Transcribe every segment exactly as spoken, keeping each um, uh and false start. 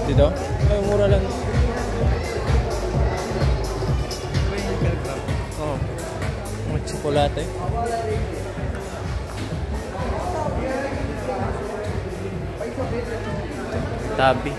Dito? Ay, mura lang. Oo. Oh, mga tsokolate. Tabi.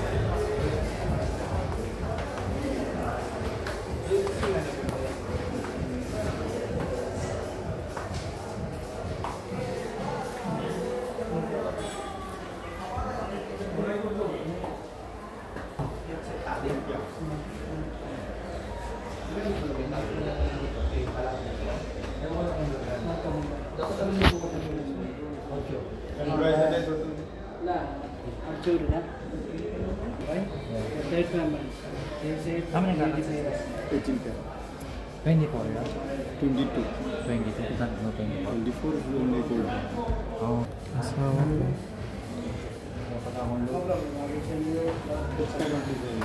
How many grams? eighteen gram. twenty-four, yeah? twenty-two. twenty-two, not no twenty-four. twenty-four is only gold. Oh. Asawa ko. What kind of design?